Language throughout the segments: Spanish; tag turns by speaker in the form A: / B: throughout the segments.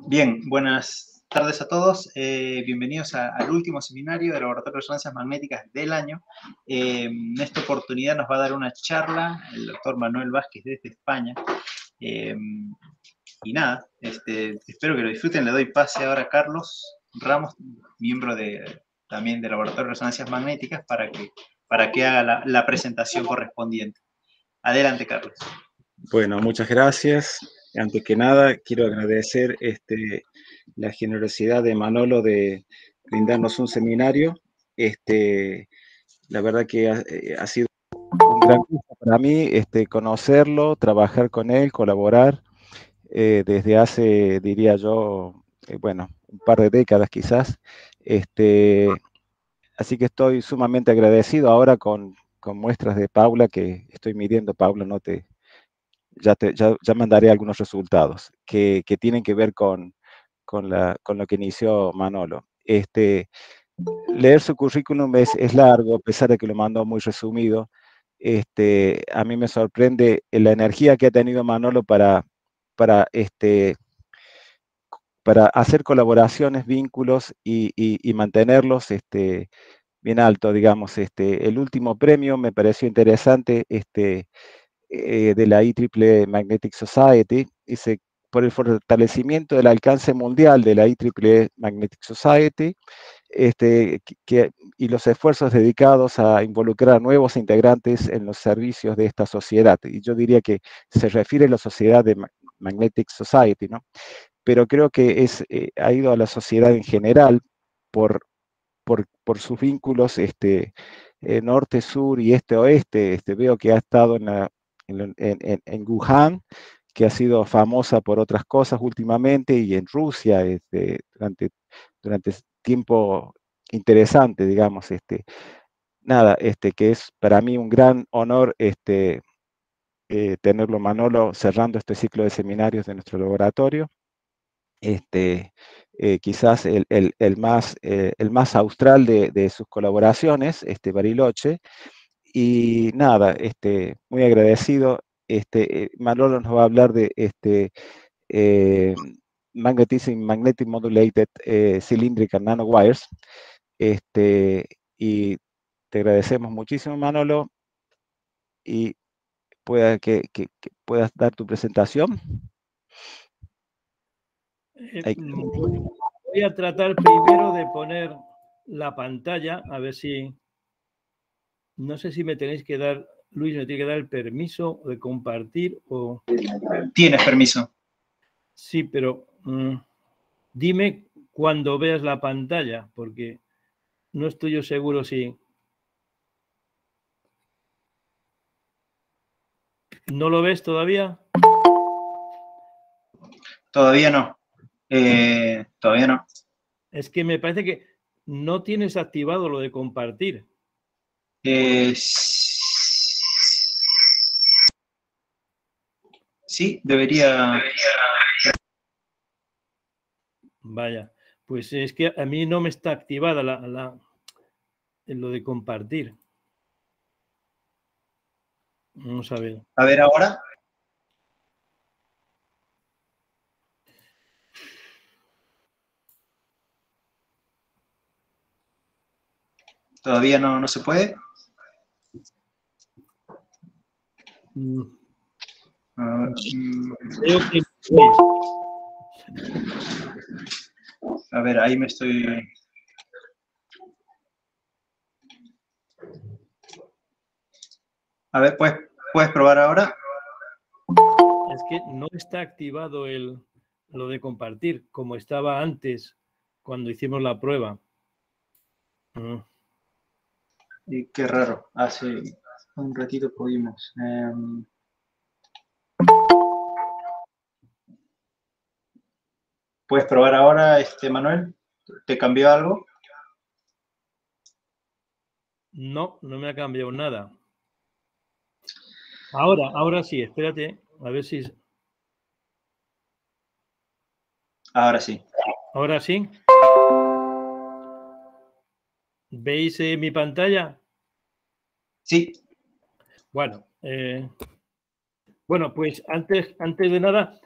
A: Bien, buenas tardes a todos. Bienvenidos al último seminario del Laboratorio de Resonancias Magnéticas del año. En esta oportunidad nos va a dar una charla el doctor Manuel Vázquez desde España. Y nada, espero que lo disfruten. Le doy pase ahora a Carlos Ramos, miembro también del Laboratorio de Resonancias Magnéticas, para que haga la presentación correspondiente. Adelante, Carlos.
B: Bueno, muchas gracias. Antes que nada, quiero agradecer la generosidad de Manolo de brindarnos un seminario. La verdad que ha sido un gran gusto para mí conocerlo, trabajar con él, colaborar desde hace, diría yo, bueno, un par de décadas quizás. Así que estoy sumamente agradecido ahora con muestras de Paula, que estoy midiendo, Paula, no te... Ya mandaré algunos resultados que tienen que ver con lo que inició Manolo. Leer su currículum es largo, a pesar de que lo mandó muy resumido. A mí me sorprende la energía que ha tenido Manolo para, para hacer colaboraciones, vínculos y mantenerlos bien alto, digamos. El último premio me pareció interesante, de la IEEE Magnetic Society, por el fortalecimiento del alcance mundial de la IEEE Magnetic Society, y los esfuerzos dedicados a involucrar a nuevos integrantes en los servicios de esta sociedad. Y yo diría que se refiere a la sociedad de Magnetic Society, ¿no? Pero creo que ha ido a la sociedad en general por, por sus vínculos norte, sur y este-oeste. Veo que ha estado en Wuhan, que ha sido famosa por otras cosas últimamente, y en Rusia durante tiempo interesante, digamos. Nada, que es para mí un gran honor tenerlo, Manolo, cerrando este ciclo de seminarios de nuestro laboratorio. Quizás el más austral de sus colaboraciones, Bariloche. Y nada, muy agradecido. Manolo nos va a hablar de eh, Magnetic Modulated Cylindrical Nanowires. Y te agradecemos muchísimo, Manolo, y que puedas dar tu presentación.
C: Voy a tratar primero de poner la pantalla, a ver si... No sé si me tenéis que dar, Luis, me tiene que dar el permiso de compartir o...
A: Tienes permiso.
C: Sí, pero dime cuando veas la pantalla, porque no estoy yo seguro si... ¿No lo ves todavía?
A: Todavía no. Todavía no.
C: Es que me parece que no tienes activado lo de compartir.
A: Sí, debería...
C: Vaya, pues es que a mí no me está activada lo de compartir. Vamos a ver.
A: A ver ahora. ¿Todavía no se puede?
C: Creo que...
A: A ver, ahí me estoy... A ver, ¿puedes probar ahora?
C: Es que no está activado lo de compartir, como estaba antes, cuando hicimos la prueba.
A: Y qué raro, hace un ratito pudimos. ¿Puedes probar ahora, Manuel? ¿Te cambió algo?
C: No, no me ha cambiado nada. Ahora sí, espérate, a ver si...
A: Ahora sí.
C: ¿Ahora sí? ¿Veis mi pantalla?
A: Sí.
C: Bueno, pues antes de nada,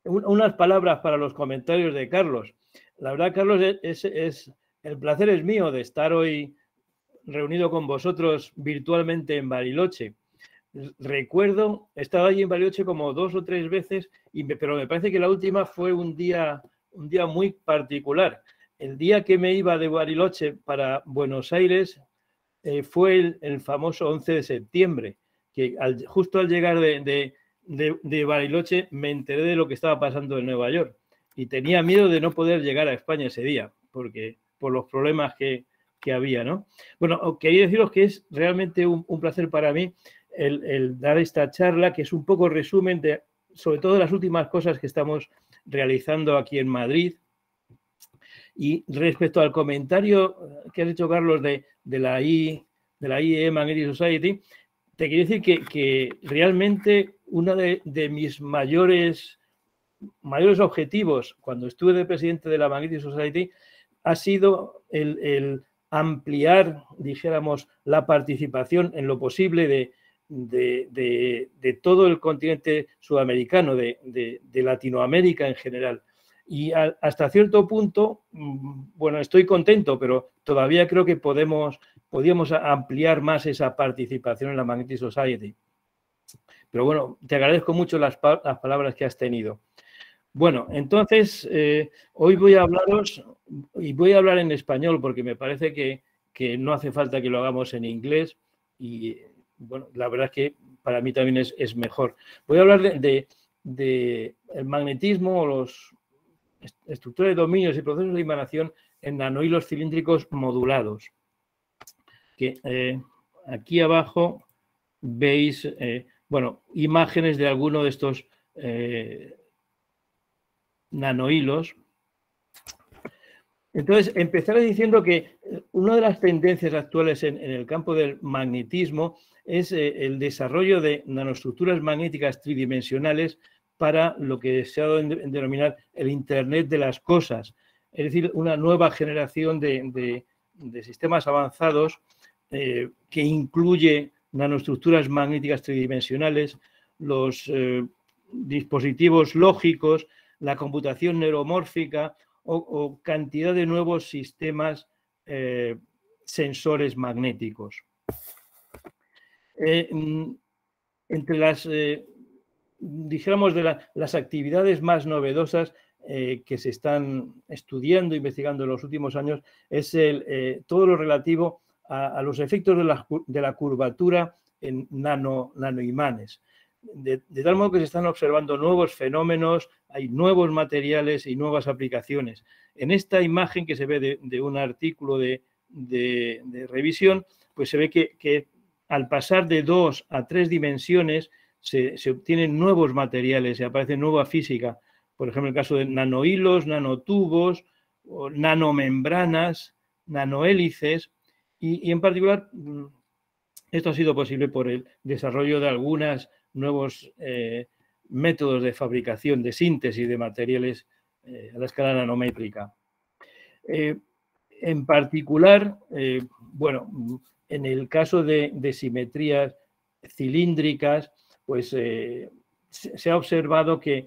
C: unas palabras para los comentarios de Carlos. La verdad, Carlos, el placer es mío de estar hoy reunido con vosotros virtualmente en Bariloche. Recuerdo, he estado allí en Bariloche como 2 o 3 veces, pero me parece que la última fue un día muy particular. El día que me iba de Bariloche para Buenos Aires fue el famoso 11 de septiembre, que justo al llegar de Bariloche me enteré de lo que estaba pasando en Nueva York y tenía miedo de no poder llegar a España ese día, porque por los problemas que había, ¿no? Bueno, quería deciros que es realmente un placer para mí el dar esta charla, que es un poco resumen de, sobre todo, las últimas cosas que estamos realizando aquí en Madrid. Y respecto al comentario que has hecho, Carlos, de la IEE Magnetic Society, te quiero decir que realmente uno de mis mayores objetivos cuando estuve de presidente de la Magnetic Society ha sido el ampliar, dijéramos, la participación en lo posible de todo el continente sudamericano, de Latinoamérica en general. Y hasta cierto punto, bueno, estoy contento, pero todavía creo que podíamos ampliar más esa participación en la Magnetic Society. Pero bueno, te agradezco mucho las palabras que has tenido. Bueno, entonces, hoy voy a hablaros, y voy a hablar en español porque me parece que no hace falta que lo hagamos en inglés y, bueno, la verdad es que para mí también es mejor. Voy a hablar de el magnetismo o los estructuras de dominios y procesos de emanación en nanohilos cilíndricos modulados. Que aquí abajo veis, bueno, imágenes de alguno de estos nanohilos. Entonces, empezaré diciendo que una de las tendencias actuales en el campo del magnetismo es el desarrollo de nanoestructuras magnéticas tridimensionales para lo que se ha dado en denominar el Internet de las cosas, es decir, una nueva generación de sistemas avanzados que incluye nanoestructuras magnéticas tridimensionales, los dispositivos lógicos, la computación neuromórfica o cantidad de nuevos sistemas sensores magnéticos. Entre las, dijéramos, de las actividades más novedosas que se están estudiando, investigando en los últimos años, es todo lo relativo a los efectos de la curvatura en nanoimanes. De tal modo que se están observando nuevos fenómenos, hay nuevos materiales y nuevas aplicaciones. En esta imagen que se ve de un artículo de revisión, pues se ve que al pasar de 2 a 3 dimensiones se obtienen nuevos materiales, se aparece nueva física. Por ejemplo, el caso de nanohilos, nanotubos, o nanomembranas, nanohélices y en particular esto ha sido posible por el desarrollo de algunos nuevos métodos de fabricación, de síntesis de materiales a la escala nanométrica. En particular, bueno, en el caso de simetrías cilíndricas, pues se ha observado que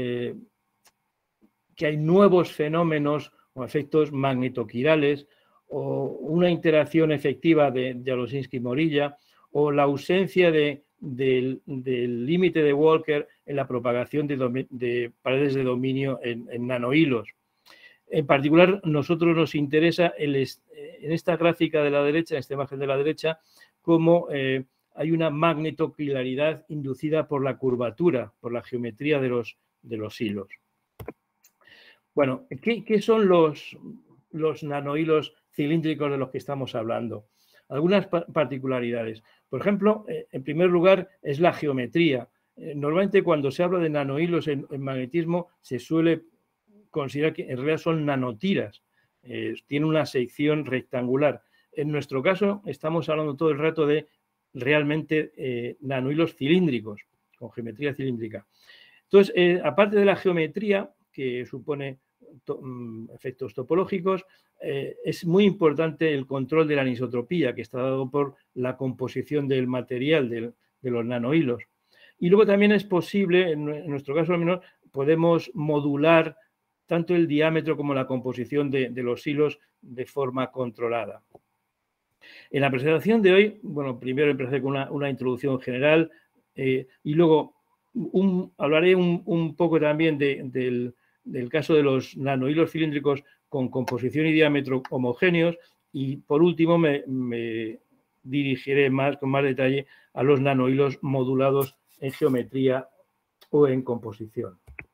C: hay nuevos fenómenos o efectos magnetoquirales o una interacción efectiva de Jaroszewski-Morilla o la ausencia del límite de Walker en la propagación de paredes de dominio en nanohilos. En particular, nosotros nos interesa en esta gráfica de la derecha, en esta imagen de la derecha, cómo hay una magnetoquilaridad inducida por la curvatura, por la geometría de los hilos. Bueno, ¿qué son los nanohilos cilíndricos de los que estamos hablando? Algunas particularidades. Por ejemplo, en primer lugar, es la geometría. Normalmente cuando se habla de nanohilos en magnetismo se suele considerar que en realidad son nanotiras. Tiene una sección rectangular. En nuestro caso estamos hablando todo el rato de realmente nanohilos cilíndricos, con geometría cilíndrica. Entonces, aparte de la geometría, que supone efectos topológicos, es muy importante el control de la anisotropía, que está dado por la composición del material de los nanohilos. Y luego también es posible, en nuestro caso al menos, podemos modular tanto el diámetro como la composición de los hilos de forma controlada. En la presentación de hoy, bueno, primero empezaré con una introducción general y luego hablaré un poco también del caso de los nanohilos cilíndricos con composición y diámetro homogéneos y por último me dirigiré con más detalle a los nanohilos modulados en geometría o en composición.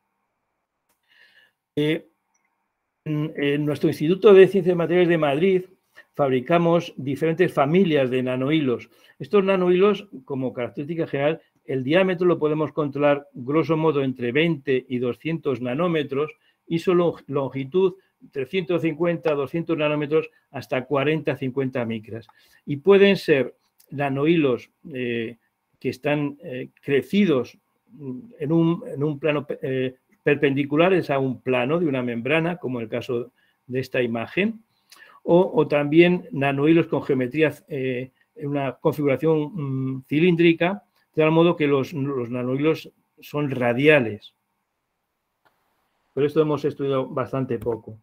C: En nuestro Instituto de Ciencias de Materiales de Madrid fabricamos diferentes familias de nanohilos. Estos nanohilos, como característica general, el diámetro lo podemos controlar grosso modo entre 20 y 200 nanómetros y su longitud 350 a 200 nanómetros hasta 40 a 50 micras. Y pueden ser nanohilos que están crecidos en un plano perpendiculares a un plano de una membrana, como el caso de esta imagen, o también nanohilos con geometría en una configuración cilíndrica, de tal modo que los nanohilos son radiales. Pero esto hemos estudiado bastante poco.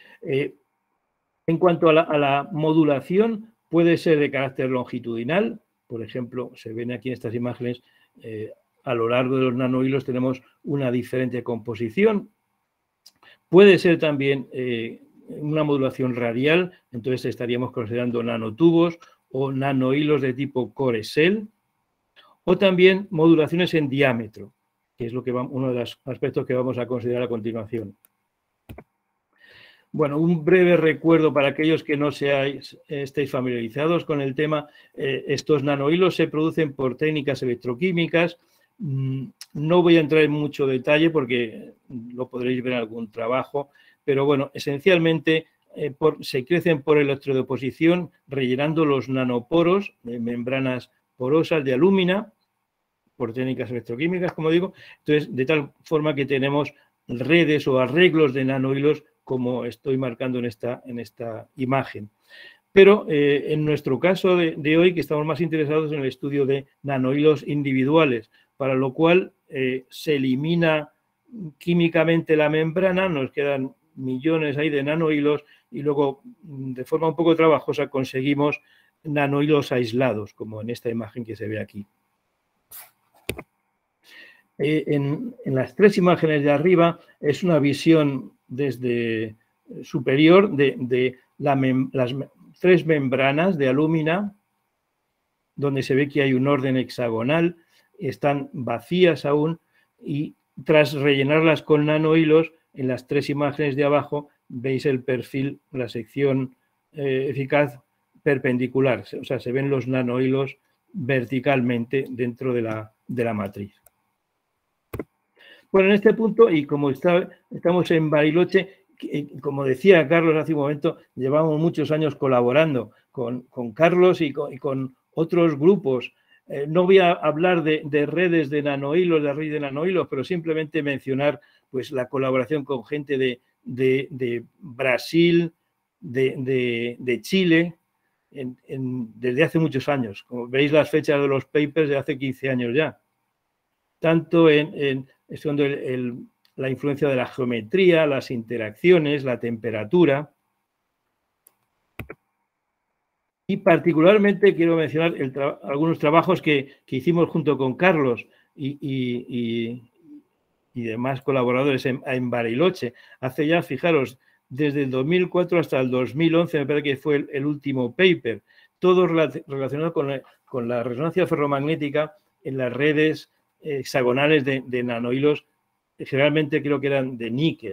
C: En cuanto a la modulación, puede ser de carácter longitudinal. Por ejemplo, se ven aquí en estas imágenes, a lo largo de los nanohilos tenemos una diferente composición. Puede ser también una modulación radial, entonces estaríamos considerando nanotubos o nanohilos de tipo core cell, o también modulaciones en diámetro, que es uno de los aspectos que vamos a considerar a continuación. Bueno, un breve recuerdo para aquellos que no estéis familiarizados con el tema. Estos nanohilos se producen por técnicas electroquímicas. No voy a entrar en mucho detalle porque lo podréis ver en algún trabajo, pero bueno, esencialmente se crecen por electrodeposición rellenando los nanoporos de membranas porosas de alúmina por técnicas electroquímicas, como digo. Entonces, de tal forma que tenemos redes o arreglos de nanohilos como estoy marcando en esta imagen. Pero en nuestro caso de hoy, que estamos más interesados en el estudio de nanohilos individuales, para lo cual se elimina químicamente la membrana, nos quedan millones ahí de nanohilos y luego de forma un poco trabajosa conseguimos nanohilos aislados, como en esta imagen que se ve aquí. En las tres imágenes de arriba es una visión desde superior de las tres membranas de alúmina, donde se ve que hay un orden hexagonal, están vacías aún y tras rellenarlas con nanohilos, en las tres imágenes de abajo veis el perfil, la sección eficaz perpendicular, o sea, se ven los nanohilos verticalmente dentro de la matriz. Bueno, en este punto, y como estamos en Bariloche, como decía Carlos hace un momento, llevamos muchos años colaborando con Carlos y con otros grupos. No voy a hablar de redes de nanohilos, de redes de nanohilos, pero simplemente mencionar pues, la colaboración con gente de Brasil, de Chile, desde hace muchos años. Como veis las fechas de los papers de hace 15 años ya. Tanto estudiando la influencia de la geometría, las interacciones, la temperatura. Y particularmente quiero mencionar algunos trabajos que hicimos junto con Carlos y demás colaboradores en Bariloche. Hace ya, fijaros, desde el 2004 hasta el 2011, me parece que fue el último paper, todo relacionado con la resonancia ferromagnética en las redes hexagonales de nanohilos, generalmente creo que eran de níquel.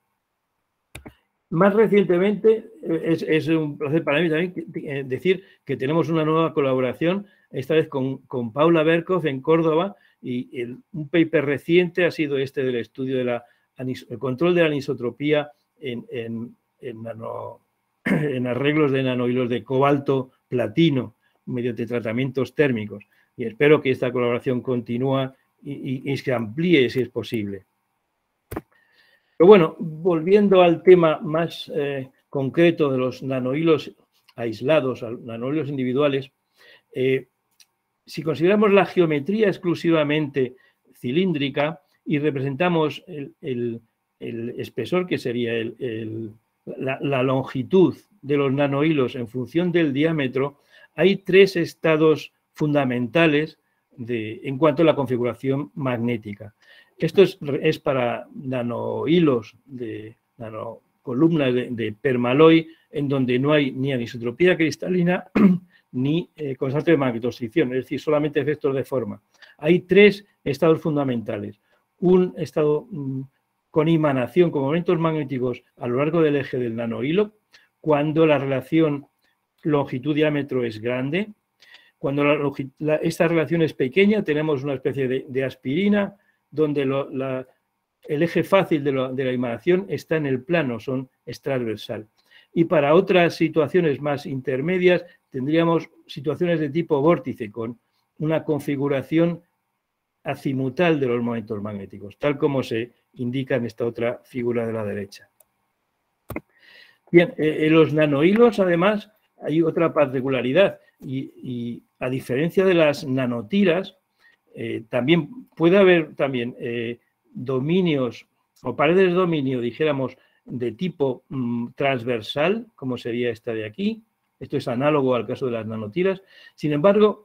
C: Más recientemente, es un placer para mí también decir que tenemos una nueva colaboración, esta vez con Paula Berkhoff en Córdoba, y un paper reciente ha sido este del estudio del control de la anisotropía en arreglos de nanohilos de cobalto platino mediante tratamientos térmicos. Y espero que esta colaboración continúe y se amplíe si es posible. Pero bueno, volviendo al tema más concreto de los nanohilos aislados, nanohilos individuales, si consideramos la geometría exclusivamente cilíndrica, y representamos el espesor, que sería la longitud de los nanohilos en función del diámetro, hay tres estados fundamentales en cuanto a la configuración magnética. Esto es para nanohilos de nanocolumnas de permaloy, en donde no hay ni anisotropía cristalina ni constante de magnetostricción, es decir, solamente efectos de forma. Hay tres estados fundamentales. Un estado con imanación, con momentos magnéticos a lo largo del eje del nanohilo, cuando la relación longitud-diámetro es grande. Cuando esta relación es pequeña, tenemos una especie de aspirina, donde el eje fácil de la emanación está en el plano, es transversal. Y para otras situaciones más intermedias, tendríamos situaciones de tipo vórtice, con una configuración azimutal de los momentos magnéticos, tal como se indica en esta otra figura de la derecha. Bien, en los nanohilos, además, hay otra particularidad, y a diferencia de las nanotiras, también puede haber dominios o paredes de dominio, dijéramos, de tipo transversal, como sería esta de aquí. Esto es análogo al caso de las nanotiras. Sin embargo,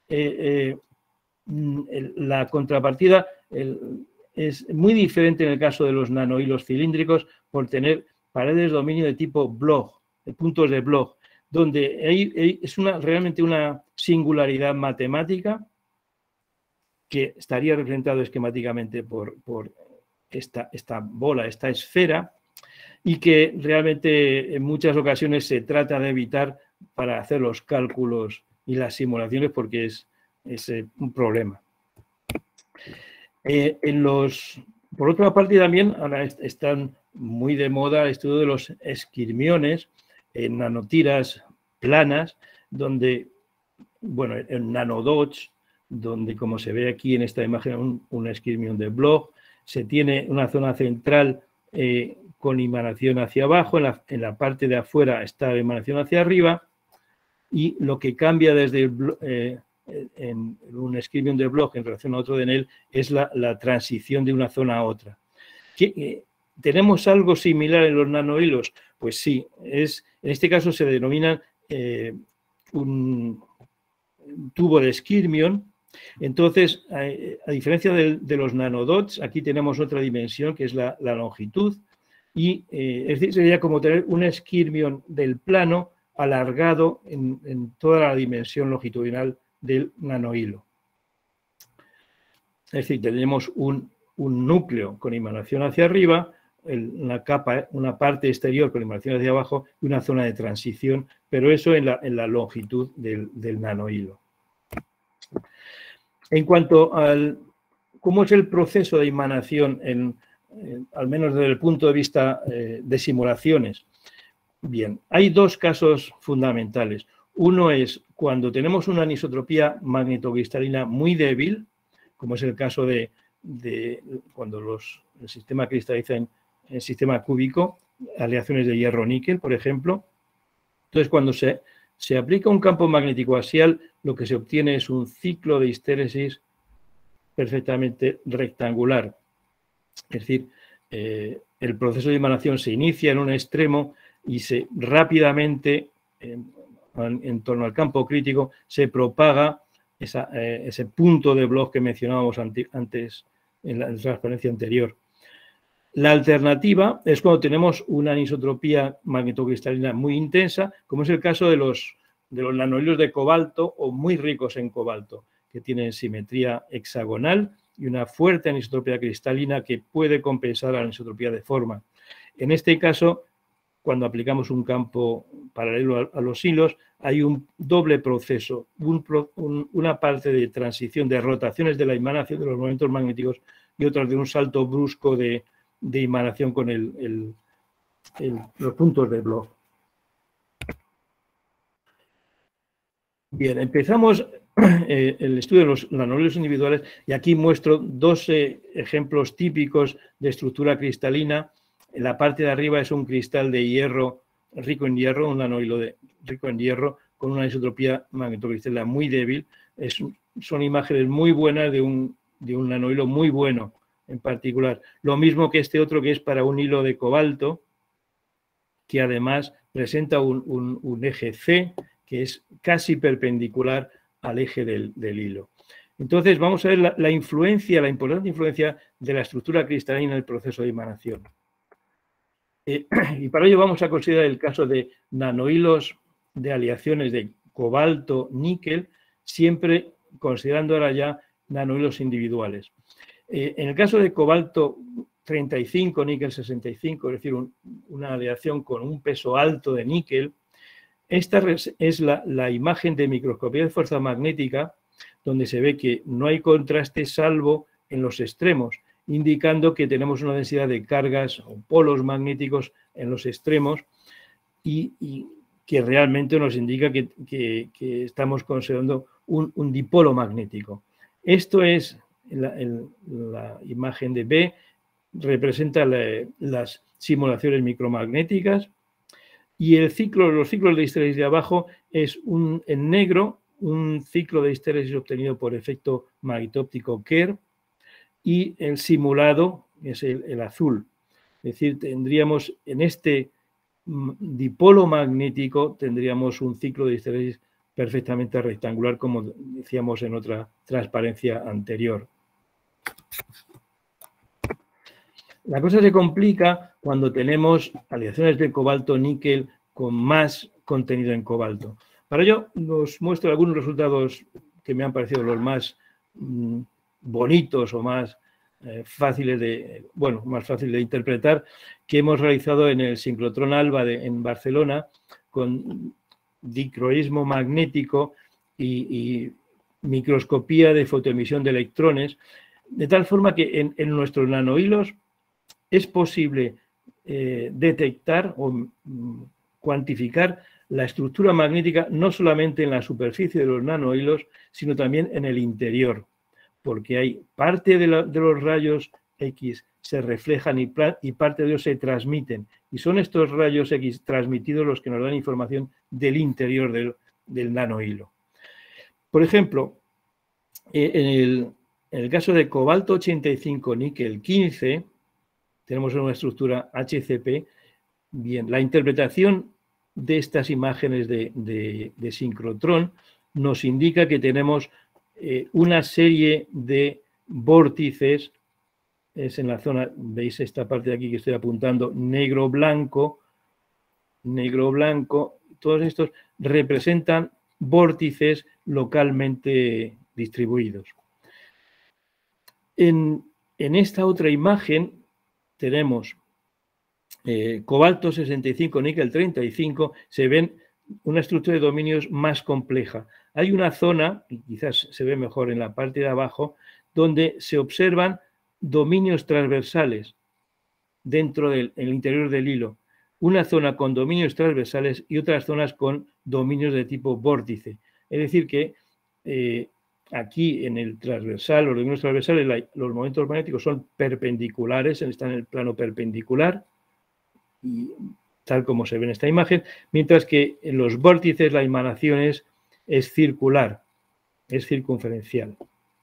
C: la contrapartida es muy diferente en el caso de los nanohilos cilíndricos, por tener paredes de dominio de tipo Bloch, de puntos de Bloch, donde es realmente una singularidad matemática que estaría representado esquemáticamente por esta bola, esta esfera, y que realmente en muchas ocasiones se trata de evitar para hacer los cálculos y las simulaciones, porque es un problema. Por otra parte, también ahora están muy de moda el estudio de los esquirmiones en nanotiras planas, donde, bueno, en nanodots, donde, como se ve aquí en esta imagen, un esquirmión de Bloch, se tiene una zona central con emanación hacia abajo, en la parte de afuera está la emanación hacia arriba, y lo que cambia desde en un esquirmión de Bloch en relación a otro de Enel es la transición de una zona a otra. ¿Tenemos algo similar en los nanohilos? Pues sí, en este caso se denomina un tubo de esquirmión. Entonces, a diferencia de los nanodots, aquí tenemos otra dimensión que es la longitud, y es decir, sería como tener un esquirmión del plano alargado en toda la dimensión longitudinal del nanohilo. Es decir, tenemos un núcleo con emanación hacia arriba, una parte exterior con emanación hacia abajo y una zona de transición, pero eso en la longitud del nanohilo. En cuanto al cómo es el proceso de emanación, al menos desde el punto de vista de simulaciones, bien, hay dos casos fundamentales. Uno es cuando tenemos una anisotropía magnetocristalina muy débil, como es el caso de cuando el sistema cristaliza en sistema cúbico, aleaciones de hierro-níquel, por ejemplo. Entonces, cuando se aplica un campo magnético axial, lo que se obtiene es un ciclo de histéresis perfectamente rectangular. Es decir, el proceso de emanación se inicia en un extremo y rápidamente, en torno al campo crítico, se propaga ese punto de Bloch que mencionábamos antes en la transparencia anterior. La alternativa es cuando tenemos una anisotropía magnetocristalina muy intensa, como es el caso de los nanohilos de cobalto o muy ricos en cobalto, que tienen simetría hexagonal y una fuerte anisotropía cristalina que puede compensar la anisotropía de forma. En este caso, cuando aplicamos un campo paralelo a los hilos, hay un doble proceso, una parte de transición, de rotaciones de la emanación de los momentos magnéticos y otra de un salto brusco de emanación con los puntos de Bloch. Bien, empezamos el estudio de los nanohilos individuales y aquí muestro dos ejemplos típicos de estructura cristalina. En la parte de arriba es un cristal de hierro rico en hierro, un nanohilo rico en hierro con una anisotropía magnetocristalina muy débil. Son imágenes muy buenas de un nanohilo muy bueno en particular. Lo mismo que este otro que es para un hilo de cobalto, que además presenta un eje C que es casi perpendicular al eje del hilo. Entonces vamos a ver la influencia, la importante influencia de la estructura cristalina en el proceso de imanación. Y para ello vamos a considerar el caso de nanohilos de aleaciones de cobalto-níquel, siempre considerando ahora ya nanohilos individuales. En el caso de cobalto 35, níquel 65, es decir, una aleación con un peso alto de níquel, esta es la imagen de microscopía de fuerza magnética, donde se ve que no hay contraste salvo en los extremos, indicando que tenemos una densidad de cargas o polos magnéticos en los extremos y que realmente nos indica que estamos considerando un dipolo magnético. Esto es la imagen de B, representa las simulaciones micromagnéticas, y los ciclos de histéresis de abajo es en negro un ciclo de histéresis obtenido por efecto magnetóptico Kerr, y el simulado es el azul. Es decir, tendríamos en este dipolo magnético tendríamos un ciclo de histéresis perfectamente rectangular, como decíamos en otra transparencia anterior. La cosa se complica cuando tenemos aleaciones de cobalto-níquel con más contenido en cobalto. Para ello, os muestro algunos resultados que me han parecido los más bonitos o más fáciles de interpretar, que hemos realizado en el sincrotrón ALBA en Barcelona, con dicroísmo magnético y microscopía de fotoemisión de electrones, de tal forma que en nuestros nanohilos es posible detectar o cuantificar la estructura magnética no solamente en la superficie de los nanohilos, sino también en el interior, porque hay parte de los rayos X se reflejan y parte de ellos se transmiten, y son estos rayos X transmitidos los que nos dan información del interior del nanohilo. Por ejemplo, en el caso de cobalto 85, níquel 15, tenemos una estructura HCP. Bien, la interpretación de estas imágenes de sincrotrón nos indica que tenemos una serie de vórtices, es en la zona, veis esta parte de aquí que estoy apuntando, negro-blanco, todos estos representan vórtices localmente distribuidos. En esta otra imagen tenemos cobalto 65, níquel 35, se ven una estructura de dominios más compleja. Hay una zona, y quizás se ve mejor en la parte de abajo, donde se observan dominios transversales dentro del interior del hilo. Una zona con dominios transversales y otras zonas con dominios de tipo vórtice. Es decir que aquí en el transversal, los dominios transversales, los momentos magnéticos son perpendiculares, están en el plano perpendicular, y tal como se ve en esta imagen, mientras que en los vórtices la emanación es circular, es circunferencial.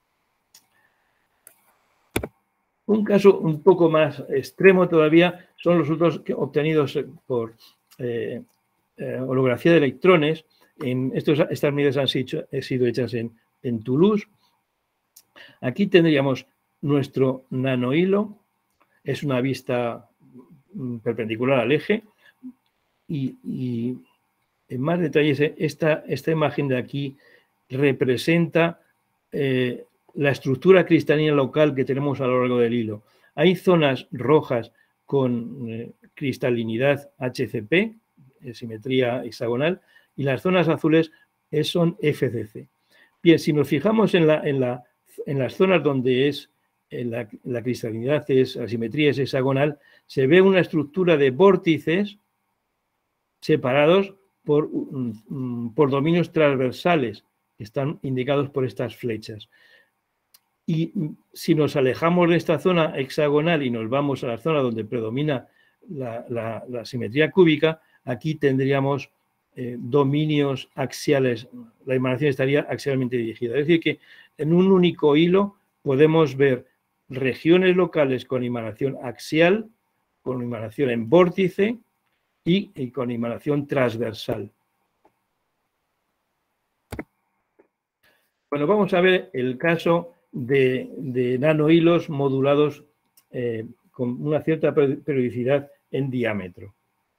C: Un caso un poco más extremo todavía son los resultados obtenidos por holografía de electrones. Estas medidas han sido hechas en Toulouse. Aquí tendríamos nuestro nanohilo, es una vista perpendicular al eje, y en más detalles esta imagen de aquí representa la estructura cristalina local que tenemos a lo largo del hilo. Hay zonas rojas con cristalinidad HCP, simetría hexagonal, y las zonas azules son FCC. Bien, si nos fijamos en las zonas donde la cristalinidad la simetría es hexagonal, se ve una estructura de vórtices separados por dominios transversales, que están indicados por estas flechas. Y si nos alejamos de esta zona hexagonal y nos vamos a la zona donde predomina la simetría cúbica, aquí tendríamos dominios axiales, la emanación estaría axialmente dirigida. Es decir que en un único hilo podemos ver regiones locales con imalación axial, con imalación en vórtice y con imalación transversal. Bueno, vamos a ver el caso de nanohilos modulados con una cierta periodicidad en diámetro.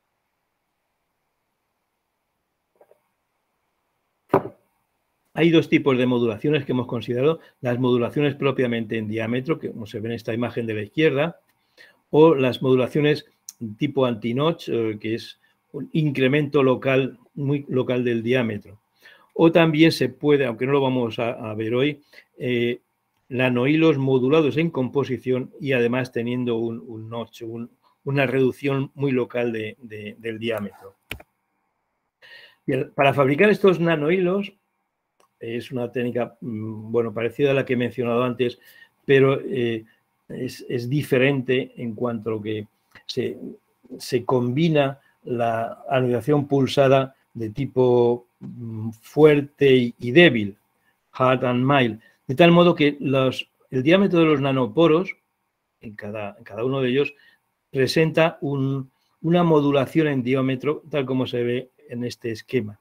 C: Hay dos tipos de modulaciones que hemos considerado: las modulaciones propiamente en diámetro, que como se ve en esta imagen de la izquierda, o las modulaciones tipo anti-notch, que es un incremento local, muy local del diámetro. O también se puede, aunque no lo vamos a ver hoy, nanohilos modulados en composición y además teniendo un notch, una reducción muy local del diámetro. Bien, para fabricar estos nanohilos es una técnica, bueno, parecida a la que he mencionado antes, pero es diferente en cuanto a lo que se combina la anudación pulsada de tipo fuerte y débil, hard and mild, de tal modo que el diámetro de los nanoporos, en cada uno de ellos, presenta una modulación en diámetro, tal como se ve en este esquema.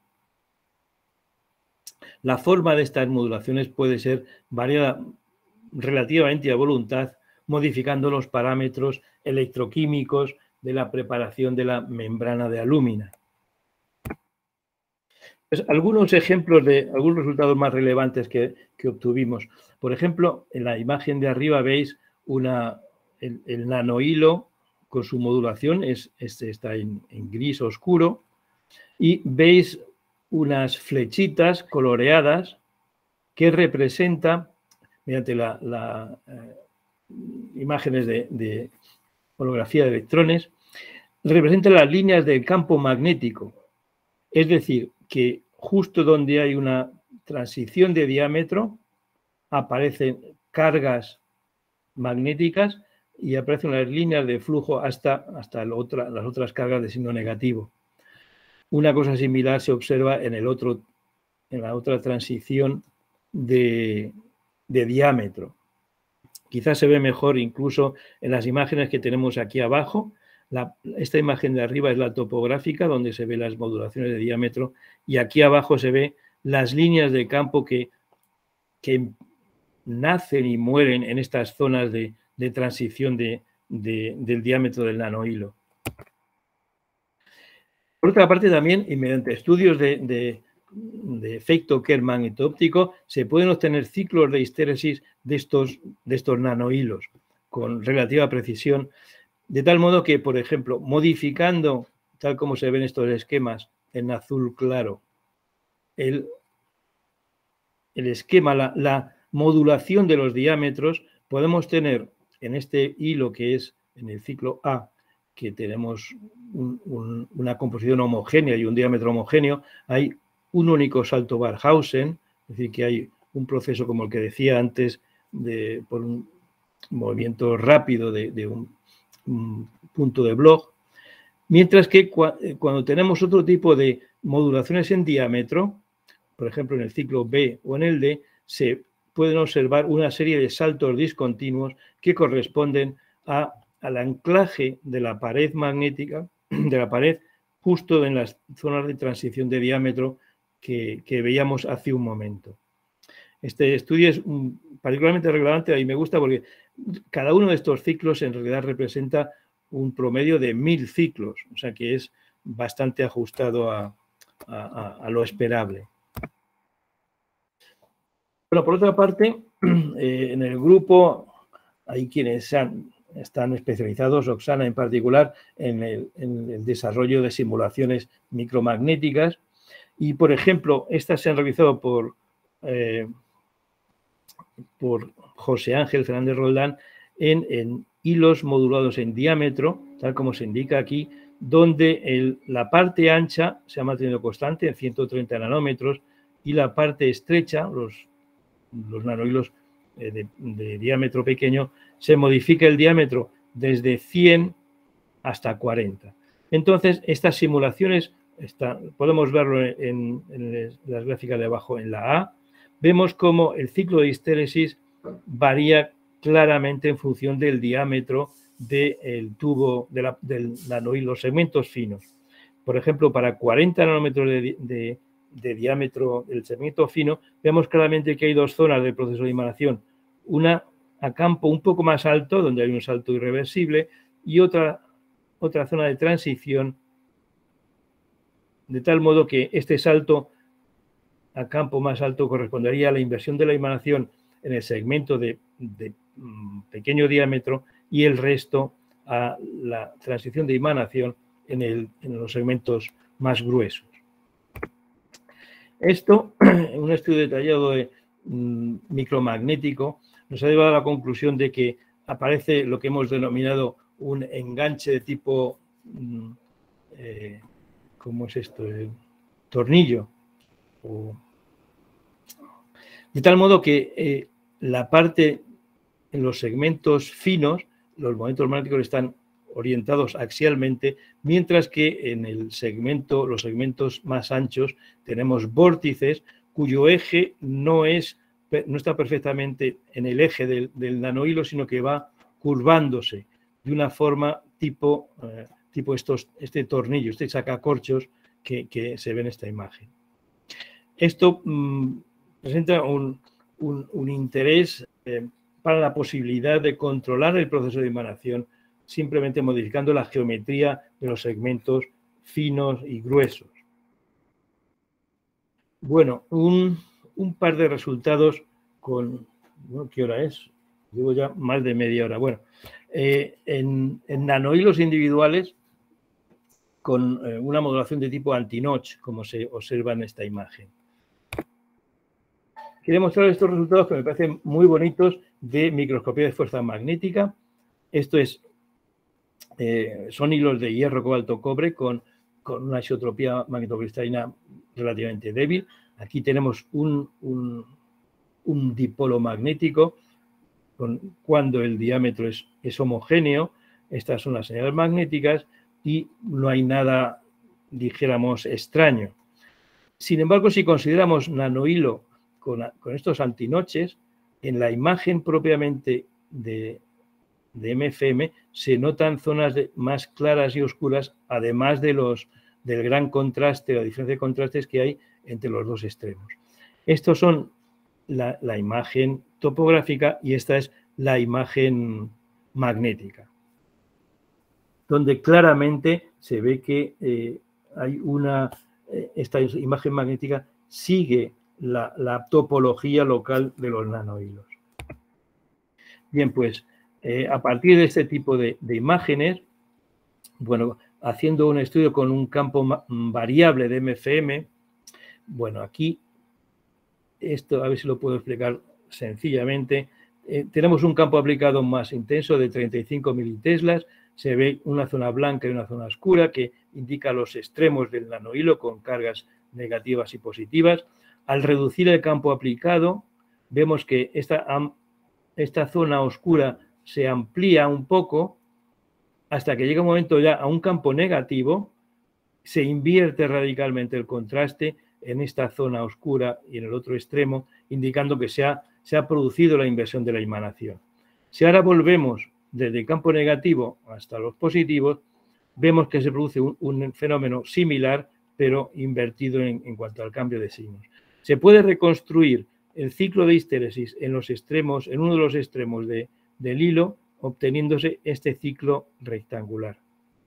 C: La forma de estas modulaciones puede ser variada relativamente a voluntad, modificando los parámetros electroquímicos de la preparación de la membrana de alúmina. Pues algunos ejemplos de algunos resultados más relevantes que obtuvimos. Por ejemplo, en la imagen de arriba veis el nanohilo con su modulación, este está en gris oscuro, y veis unas flechitas coloreadas que representan, mediante imágenes de holografía de electrones, representan las líneas del campo magnético. Es decir, que justo donde hay una transición de diámetro aparecen cargas magnéticas y aparecen las líneas de flujo hasta las otras cargas de signo negativo. Una cosa similar se observa en la otra transición de diámetro. Quizás se ve mejor incluso en las imágenes que tenemos aquí abajo. Esta imagen de arriba es la topográfica, donde se ven las modulaciones de diámetro, y aquí abajo se ve las líneas de campo que nacen y mueren en estas zonas de transición del diámetro del nanohilo. Por otra parte, también, y mediante estudios de efecto Kerr magneto-óptico, se pueden obtener ciclos de histéresis de estos nanohilos con relativa precisión, de tal modo que, por ejemplo, modificando, tal como se ven estos esquemas en azul claro, el esquema, la modulación de los diámetros, podemos tener en este hilo que es en el ciclo A, que tenemos una composición homogénea y un diámetro homogéneo, hay un único salto Barhausen, es decir, que hay un proceso como el que decía antes, por un movimiento rápido de un punto de Bloch, mientras que cuando tenemos otro tipo de modulaciones en diámetro, por ejemplo en el ciclo B o en el D, se pueden observar una serie de saltos discontinuos que corresponden al anclaje de la pared magnética, de la pared justo en las zonas de transición de diámetro que veíamos hace un momento. Este estudio es particularmente relevante, a mí me gusta porque cada uno de estos ciclos en realidad representa un promedio de 1000 ciclos, o sea que es bastante ajustado a lo esperable. Bueno, por otra parte, en el grupo hay quienes están especializados, Oksana en particular, en el desarrollo de simulaciones micromagnéticas y, por ejemplo, estas se han realizado por José Ángel Fernández Roldán en hilos modulados en diámetro, tal como se indica aquí, donde la parte ancha se ha mantenido constante en 130 nanómetros y la parte estrecha, los nanohilos de diámetro pequeño, se modifica el diámetro desde 100 hasta 40. Entonces, estas simulaciones, podemos verlo en las gráficas de abajo en la A, vemos cómo el ciclo de histéresis varía claramente en función del diámetro del tubo del nanohilo, los segmentos finos. Por ejemplo, para 40 nanómetros de diámetro del segmento fino, vemos claramente que hay dos zonas del proceso de imanación. Una a campo un poco más alto, donde hay un salto irreversible, y otra zona de transición, de tal modo que este salto a campo más alto correspondería a la inversión de la emanación en el segmento de pequeño diámetro y el resto a la transición de emanación en los segmentos más gruesos. Esto, en un estudio detallado de micromagnético, nos ha llevado a la conclusión de que aparece lo que hemos denominado un enganche de tipo, ¿cómo es esto? Tornillo. De tal modo que la parte en los segmentos finos, los momentos magnéticos están orientados axialmente, mientras que en los segmentos más anchos tenemos vórtices cuyo eje no está perfectamente en el eje del nanohilo, sino que va curvándose de una forma tipo este tornillo, este sacacorchos que se ve en esta imagen. Esto presenta un interés para la posibilidad de controlar el proceso de emanación simplemente modificando la geometría de los segmentos finos y gruesos. Bueno, un par de resultados con... ¿no? ¿Qué hora es? Llevo ya más de media hora. Bueno, en nanohilos individuales con una modulación de tipo anti-notch, como se observa en esta imagen. Quiero mostrar estos resultados que me parecen muy bonitos de microscopía de fuerza magnética. Esto son hilos de hierro, cobalto, cobre con una isotropía magnetocristalina relativamente débil. Aquí tenemos un dipolo magnético cuando el diámetro es homogéneo. Estas son las señales magnéticas y no hay nada, dijéramos, extraño. Sin embargo, si consideramos nanohilo con estos antinoches, en la imagen propiamente de MFM se notan zonas más claras y oscuras, además del gran contraste, la diferencia de contrastes que hay entre los dos extremos. Estos son la imagen topográfica y esta es la imagen magnética, donde claramente se ve que esta imagen magnética sigue la topología local de los nanohilos. Bien, pues a partir de este tipo de imágenes, bueno, haciendo un estudio con un campo variable de MFM, bueno, aquí, esto a ver si lo puedo explicar sencillamente, tenemos un campo aplicado más intenso de 35 militeslas, se ve una zona blanca y una zona oscura que indica los extremos del nanohilo con cargas negativas y positivas. Al reducir el campo aplicado, vemos que esta zona oscura se amplía un poco hasta que llega un momento ya a un campo negativo, se invierte radicalmente el contraste en esta zona oscura y en el otro extremo, indicando que se ha producido la inversión de la emanación. Si ahora volvemos desde el campo negativo hasta los positivos, vemos que se produce un fenómeno similar, pero invertido en cuanto al cambio de signos. Se puede reconstruir el ciclo de histéresis en uno de los extremos del hilo, obteniéndose este ciclo rectangular.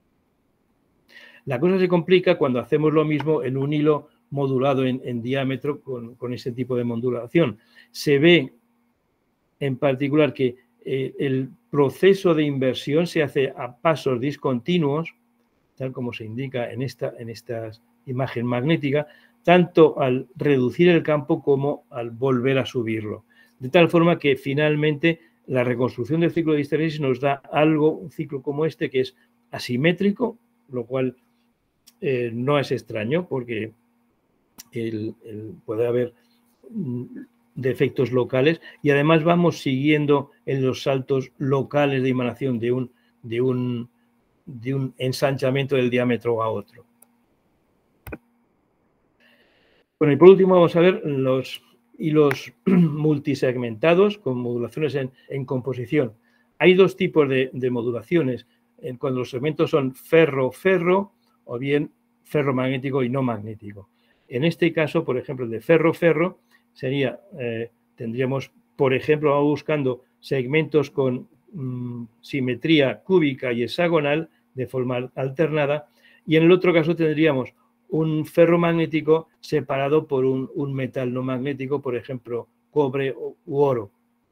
C: La cosa se complica cuando hacemos lo mismo en un hilo modulado en diámetro con ese tipo de modulación. Se ve en particular que el proceso de inversión se hace a pasos discontinuos, tal como se indica en esta imagen magnética, tanto al reducir el campo como al volver a subirlo. De tal forma que finalmente la reconstrucción del ciclo de histéresis nos da un ciclo como este, que es asimétrico, lo cual no es extraño porque puede haber defectos locales y además vamos siguiendo en los saltos locales de emanación de un ensanchamiento del diámetro a otro. Bueno, y por último vamos a ver y los multisegmentados con modulaciones en composición. Hay dos tipos de modulaciones, cuando los segmentos son ferro-ferro o bien ferromagnético y no magnético. En este caso, por ejemplo, el de ferro-ferro sería, tendríamos, por ejemplo, vamos buscando segmentos con simetría cúbica y hexagonal de forma alternada, y en el otro caso tendríamos un ferromagnético separado por un metal no magnético, por ejemplo, cobre u oro.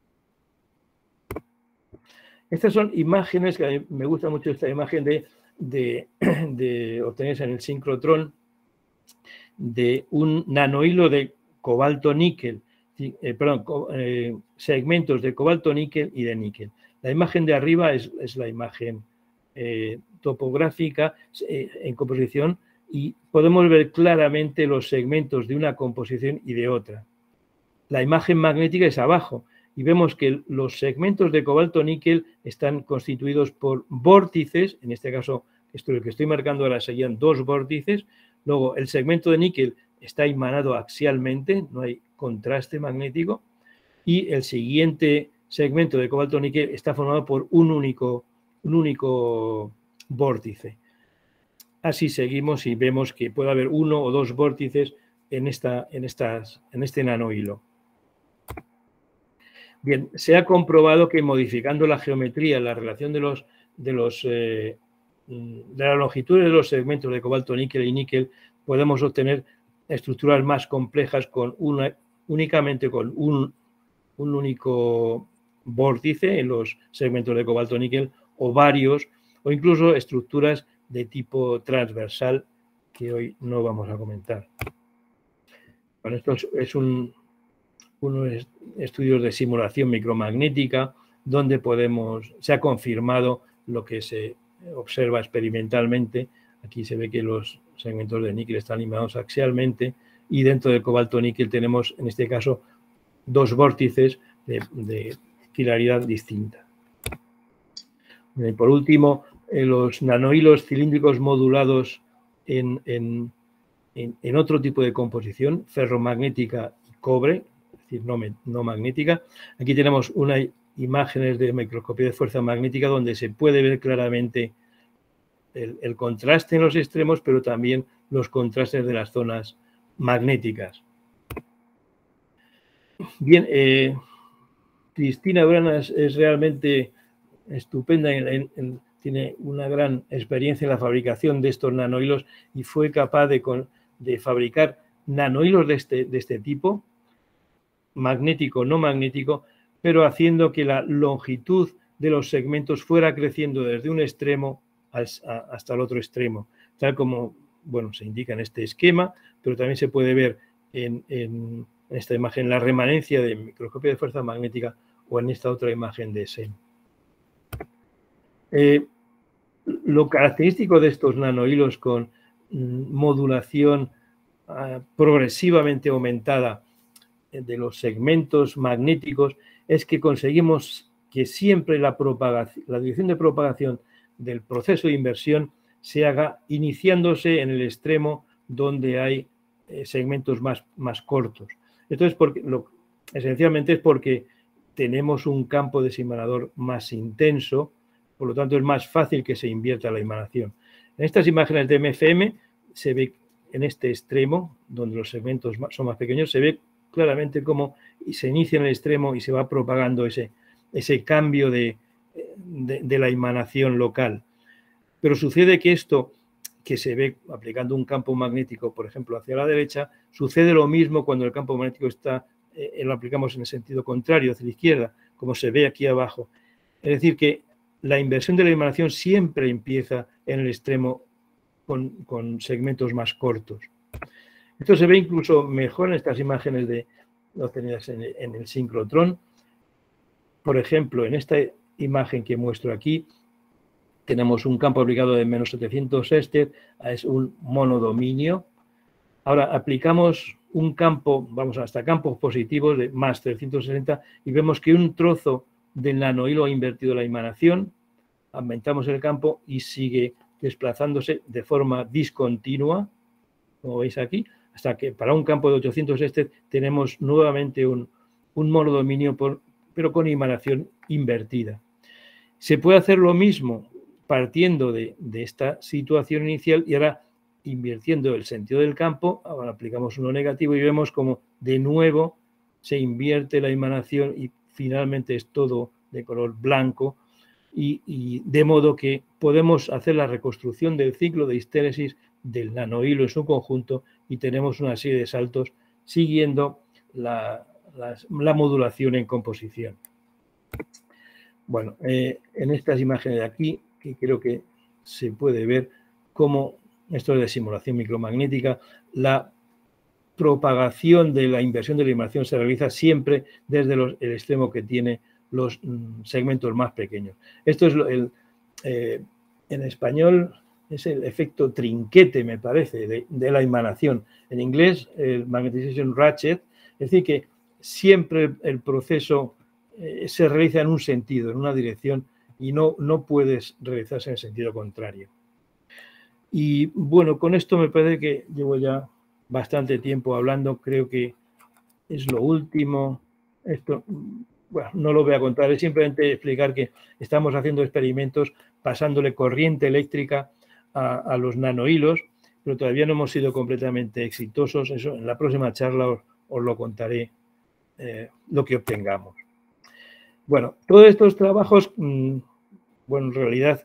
C: Estas son imágenes que a mí me gusta mucho, esta imagen de obtenerse en el sincrotrón de un nanohilo de cobalto-níquel, segmentos de cobalto-níquel y de níquel. La imagen de arriba es la imagen topográfica en composición y podemos ver claramente los segmentos de una composición y de otra. La imagen magnética es abajo y vemos que los segmentos de cobalto-níquel están constituidos por vórtices, en este caso, lo que estoy marcando ahora serían dos vórtices. Luego, el segmento de níquel está imanado axialmente, no hay contraste magnético, y el siguiente segmento de cobalto-níquel está formado por un único vórtice. Así seguimos y vemos que puede haber uno o dos vórtices en este nanohilo. Bien, se ha comprobado que modificando la geometría, la relación de la longitud de los segmentos de cobalto, níquel y níquel, podemos obtener estructuras más complejas únicamente con un único vórtice en los segmentos de cobalto, níquel, o varios, o incluso estructuras de tipo transversal que hoy no vamos a comentar. Bueno, esto es unos estudios de simulación micromagnética donde se ha confirmado lo que se observa experimentalmente. Aquí se ve que los segmentos de níquel están limados axialmente y dentro del cobalto-níquel tenemos, en este caso, dos vórtices de filaridad distinta. Y por último, los nanohilos cilíndricos modulados en otro tipo de composición, ferromagnética y cobre, es decir, no magnética. Aquí tenemos unas imágenes de microscopía de fuerza magnética donde se puede ver claramente el contraste en los extremos, pero también los contrastes de las zonas magnéticas. Bien, Cristina Brana es realmente estupenda, tiene una gran experiencia en la fabricación de estos nanohilos y fue capaz de fabricar nanohilos de este tipo, magnético, no magnético, pero haciendo que la longitud de los segmentos fuera creciendo desde un extremo hasta el otro extremo, tal como, bueno, se indica en este esquema, pero también se puede ver en esta imagen la remanencia de microscopía de fuerza magnética o en esta otra imagen de SEM. Lo característico de estos nanohilos con modulación progresivamente aumentada de los segmentos magnéticos es que conseguimos que siempre la dirección de propagación del proceso de inversión se haga iniciándose en el extremo donde hay segmentos más cortos. Entonces, esencialmente es porque tenemos un campo desimanador más intenso, por lo tanto es más fácil que se invierta la imanación. En estas imágenes de MFM se ve en este extremo, donde los segmentos son más pequeños, se ve claramente cómo se inicia en el extremo y se va propagando ese cambio de la imanación local. Pero sucede que esto que se ve aplicando un campo magnético, por ejemplo, hacia la derecha, sucede lo mismo cuando el campo magnético lo aplicamos en el sentido contrario, hacia la izquierda, como se ve aquí abajo. Es decir, que la inversión de la emanación siempre empieza en el extremo con segmentos más cortos. Esto se ve incluso mejor en estas imágenes obtenidas en el sincrotrón. Por ejemplo, en esta imagen que muestro aquí, tenemos un campo aplicado de menos 700 Hz, es un monodominio. Ahora aplicamos un campo, vamos hasta campos positivos de más 360 y vemos que un trozo del nanohilo ha invertido la imanación, aumentamos el campo y sigue desplazándose de forma discontinua, como veis aquí, hasta que para un campo de 800 Hz tenemos nuevamente un monodominio, pero con imanación invertida. Se puede hacer lo mismo partiendo de esta situación inicial y ahora invirtiendo el sentido del campo, ahora aplicamos uno negativo y vemos como de nuevo se invierte la emanación y finalmente es todo de color blanco y de modo que podemos hacer la reconstrucción del ciclo de histéresis del nanohilo en su conjunto y tenemos una serie de saltos siguiendo la modulación en composición. Bueno, en estas imágenes de aquí, que creo que se puede ver cómo esto es de simulación micromagnética, la propagación de la inversión de la emanación se realiza siempre desde el extremo que tiene los segmentos más pequeños. Esto es en español es el efecto trinquete, me parece, de la emanación. En inglés, el magnetization ratchet, es decir, que siempre el proceso se realiza en un sentido, en una dirección, y no puedes realizarse en el sentido contrario. Y bueno, con esto me parece que llevo ya bastante tiempo hablando, creo que es lo último. Esto, bueno, no lo voy a contar, es simplemente explicar que estamos haciendo experimentos pasándole corriente eléctrica a los nanohilos, pero todavía no hemos sido completamente exitosos. Eso en la próxima charla os lo contaré, lo que obtengamos. Bueno, todos estos trabajos, bueno, en realidad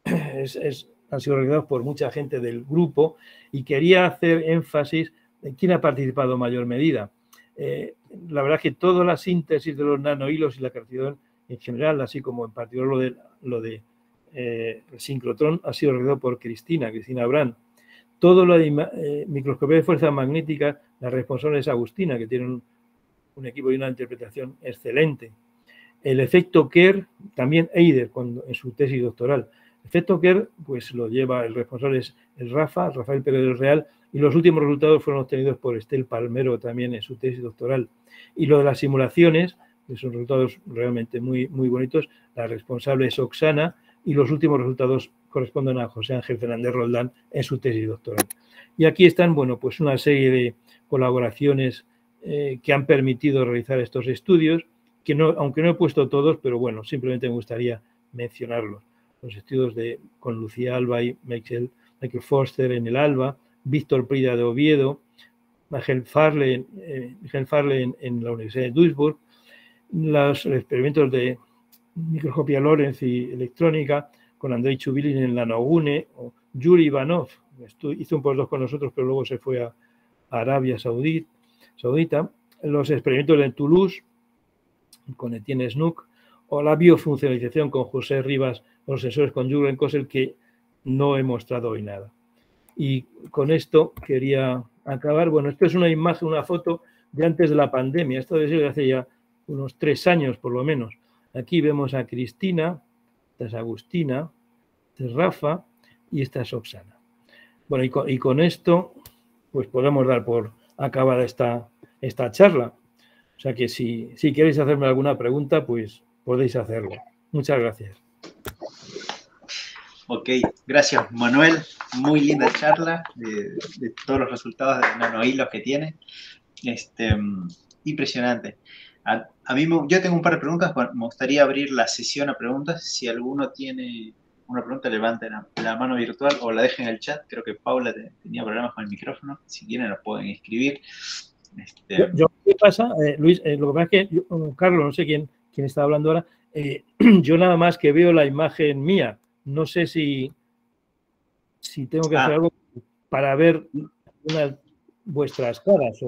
C: han sido realizados por mucha gente del grupo y quería hacer énfasis en quién ha participado en mayor medida. La verdad es que toda la síntesis de los nanohilos y la caracterización en general, así como en particular lo de el sincrotrón, ha sido realizado por Cristina Abrán. Todo lo de microscopía de fuerza magnética, la responsable es Agustina, que tiene un equipo y una interpretación excelente. El efecto Kerr, también Eider, en su tesis doctoral. El efecto Kerr, pues lo lleva, el responsable es el Rafael Pérez del Real, y los últimos resultados fueron obtenidos por Estel Palmero también en su tesis doctoral. Y lo de las simulaciones, que son resultados realmente muy bonitos, la responsable es Oksana, y los últimos resultados corresponden a José Ángel Fernández Roldán en su tesis doctoral. Y aquí están, bueno, pues una serie de colaboraciones que han permitido realizar estos estudios, que no, aunque no he puesto todos, pero bueno, simplemente me gustaría mencionarlos. Los estudios con Lucía Alba y Michael Forster en el ALBA, Víctor Prida de Oviedo, Michael Farley en la Universidad de Duisburg, los experimentos de microscopía Lorentz y electrónica con Andrei Chubilin en la Nogune, o Yuri Ivanov, hizo un postdoc con nosotros, pero luego se fue a Arabia Saudita, los experimentos en Toulouse con Etienne Snook, o la biofuncionalización con José Rivas, los sensores con Julen Kossel, que no he mostrado hoy nada. Y con esto quería acabar. Bueno, esto es una imagen, una foto de antes de la pandemia. Esto debe ser de hace ya unos 3 años, por lo menos. Aquí vemos a Cristina, esta es Agustina, esta es Rafa y esta es Oksana. Bueno, y con esto, pues podemos dar por acabada esta charla. O sea que si queréis hacerme alguna pregunta, pues podéis hacerlo. Muchas gracias.
A: Ok, gracias Manuel. Muy linda charla de todos los resultados de nanohilos que tiene. Impresionante. Yo tengo un par de preguntas. Bueno, me gustaría abrir la sesión a preguntas. Si alguno tiene una pregunta, levanten la mano virtual o la dejen en el chat. Creo que Paula tenía problemas con el micrófono. Si quieren, lo pueden escribir.
C: ¿Qué pasa, Luis? Lo que pasa es que Carlos, no sé quién está hablando ahora, yo nada más que veo la imagen mía. No sé si tengo que hacer algo para ver vuestras caras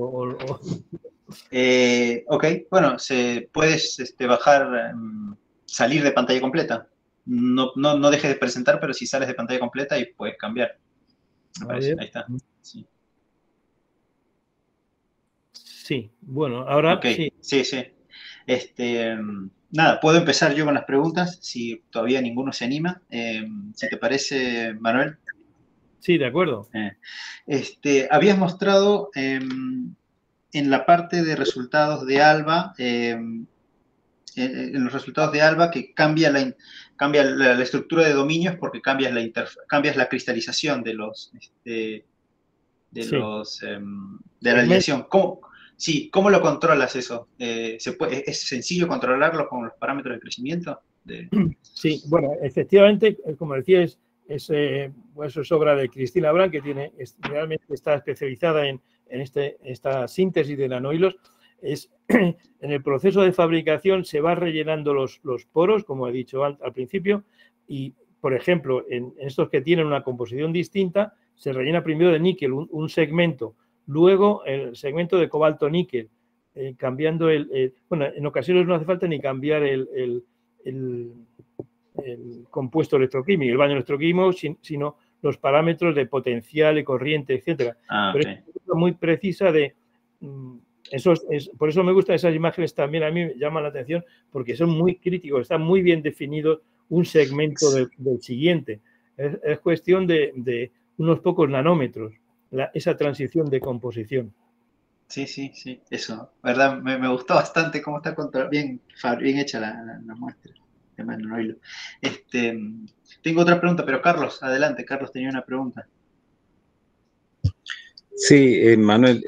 A: ok, bueno, puedes bajar, salir de pantalla completa. No dejes de presentar, pero si sales de pantalla completa y puedes cambiar. Me parece. Ahí está. Sí.
C: Sí, bueno, ahora
A: okay. Sí. Nada, puedo empezar yo con las preguntas, si todavía ninguno se anima. Si te parece, Manuel.
C: Sí, de acuerdo.
A: Habías mostrado en la parte de resultados de ALBA, en los resultados de ALBA, que cambia la estructura de dominios porque cambias la cristalización de de la radiación. ¿Cómo lo controlas eso? ¿Es sencillo controlarlo con los parámetros de crecimiento?
C: Sí, bueno, efectivamente, como decía, eso es obra de Cristina Brand, que realmente está especializada en esta síntesis de nanohilos. En el proceso de fabricación se va rellenando los poros, como he dicho al principio, y, por ejemplo, en estos que tienen una composición distinta, se rellena primero de níquel un segmento, luego el segmento de cobalto-níquel, cambiando bueno, en ocasiones no hace falta ni cambiar el compuesto electroquímico, el baño electroquímico, sino los parámetros de potencial y corriente, etcétera. Pero es muy precisa de... por eso me gustan esas imágenes también, a mí me llaman la atención porque son muy críticos, están muy bien definidos un segmento del siguiente. Es cuestión de unos pocos nanómetros, esa transición de composición.
A: Sí, eso, ¿verdad? Me gustó bastante cómo está bien hecha la muestra. Tengo otra pregunta, pero Carlos, adelante. Carlos tenía una pregunta.
B: Sí, Manuel,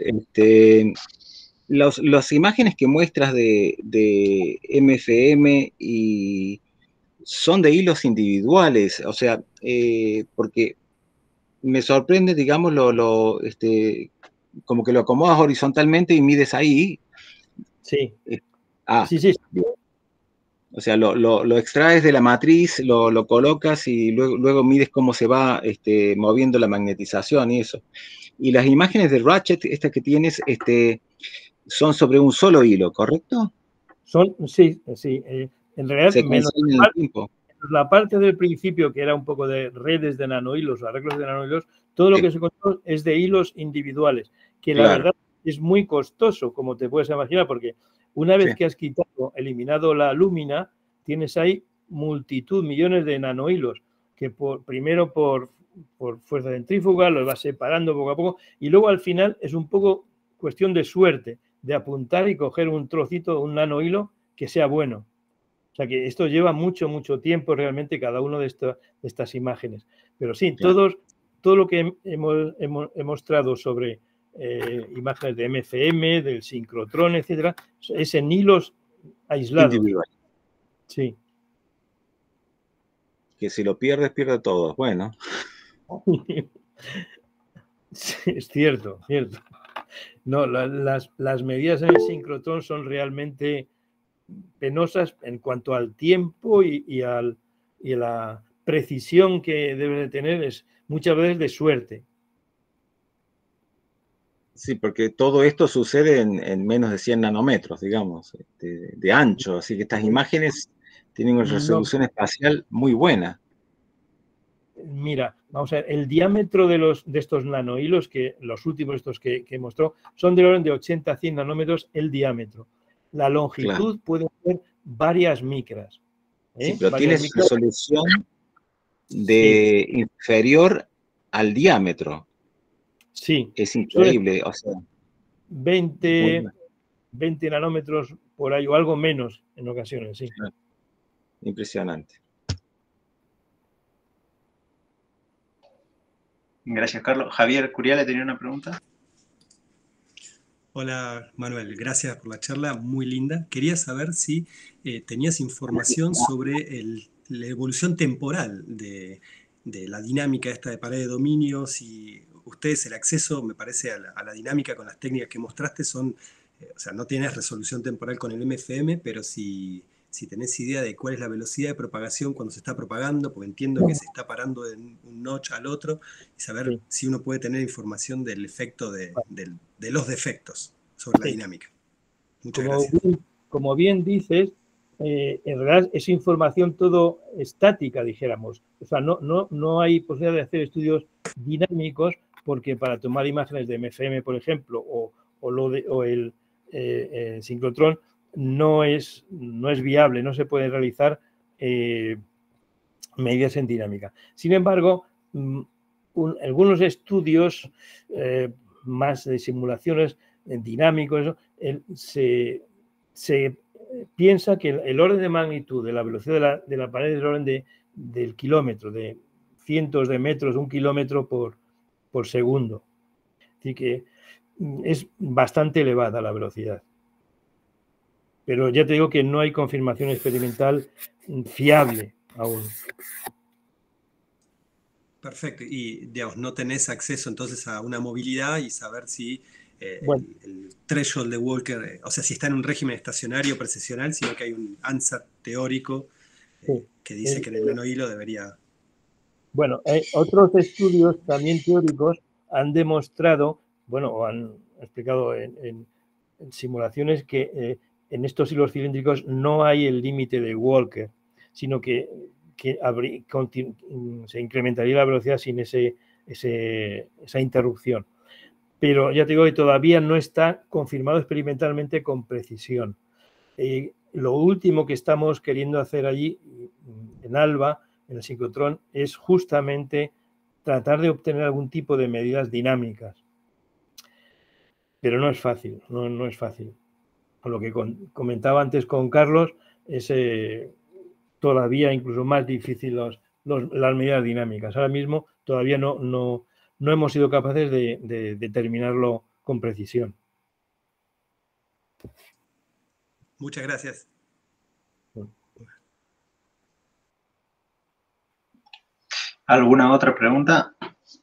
B: las imágenes que muestras de MFM son de hilos individuales, o sea, porque me sorprende, digamos, como que lo acomodas horizontalmente y mides ahí.
C: Sí. Sí.
B: O sea, lo extraes de la matriz, lo colocas y luego mides cómo se va moviendo la magnetización y eso. Y las imágenes de Ratchet, estas que tienes, son sobre un solo hilo, ¿correcto?
C: Sí. En realidad, menos la parte del principio, que era un poco de redes de nanohilos, arreglos de nanohilos, todo lo que se encontró es de hilos individuales, que la verdad es muy costoso, como te puedes imaginar, porque una vez que has eliminado la lúmina, tienes ahí multitud, millones de nanohilos, que primero por fuerza centrífuga los vas separando poco a poco, y luego al final es un poco cuestión de suerte, de apuntar y coger un trocito, un nanohilo que sea bueno. O sea que esto lleva mucho tiempo realmente cada uno de estas imágenes. Pero sí, todo lo que hemos mostrado sobre imágenes de MFM, del sincrotrón, etcétera, es en hilos aislados.
B: Individual.
C: Sí.
B: Que si lo pierdes, pierde todo. Bueno.
C: Sí, es cierto. No, las medidas en el sincrotrón son realmente penosas en cuanto al tiempo y a la precisión que debe de tener, es muchas veces de suerte.
B: Sí, porque todo esto sucede en menos de 100 nanómetros, digamos, de ancho, así que estas imágenes tienen una resolución espacial muy buena.
C: Mira, vamos a ver, el diámetro de estos nanohilos, que los últimos estos que mostró, son del orden de 80 a 100 nanómetros el diámetro. La longitud puede ser varias micras.
B: Sí, pero tienes resolución inferior al diámetro.
C: Sí.
B: Es increíble, o sea.
C: 20 nanómetros por ahí, o algo menos en ocasiones, sí.
B: Impresionante.
A: Gracias, Carlos. Javier Curiale tenía una pregunta.
D: Hola, Manuel. Gracias por la charla, muy linda. Quería saber si tenías información sobre la evolución temporal de la dinámica esta de pared de dominio. Si ustedes el acceso, me parece, a la dinámica con las técnicas que mostraste son, o sea, no tienes resolución temporal con el MFM, pero si tenés idea de cuál es la velocidad de propagación cuando se está propagando, porque entiendo que se está parando de un notch al otro, y saber si uno puede tener información del efecto de los defectos sobre la dinámica. Muchas gracias.
C: Como bien dices, en realidad es información todo estática, dijéramos. O sea, no hay posibilidad de hacer estudios dinámicos porque para tomar imágenes de MFM, por ejemplo, o el sincrotrón, no es viable, no se pueden realizar medidas en dinámica. Sin embargo, algunos estudios más de simulaciones dinámicos, se piensa que el orden de magnitud de la velocidad de la pared es el orden del kilómetro, de cientos de metros, 1 kilómetro por segundo. Así que es bastante elevada la velocidad. Pero ya te digo que no hay confirmación experimental fiable aún.
D: Perfecto. Y, digamos, no tenés acceso entonces a una movilidad y saber si
C: Bueno.
D: el threshold de Walker, o sea, si está en un régimen estacionario precisional, sino que hay un ansatz teórico que dice que en el nanohilo debería...
C: Bueno, otros estudios también teóricos han demostrado, bueno, o han explicado en simulaciones que en estos hilos cilíndricos no hay el límite de Walker, sino que se incrementaría la velocidad sin esa interrupción. Pero ya te digo que todavía no está confirmado experimentalmente con precisión. Lo último que estamos queriendo hacer allí, en ALBA, en el sincrotrón, es justamente tratar de obtener algún tipo de medidas dinámicas. Pero no es fácil, no es fácil. Lo que comentaba antes con Carlos, es todavía incluso más difícil las medidas dinámicas. Ahora mismo todavía no hemos sido capaces de determinarlo con precisión.
D: Muchas gracias.
A: ¿Alguna otra pregunta?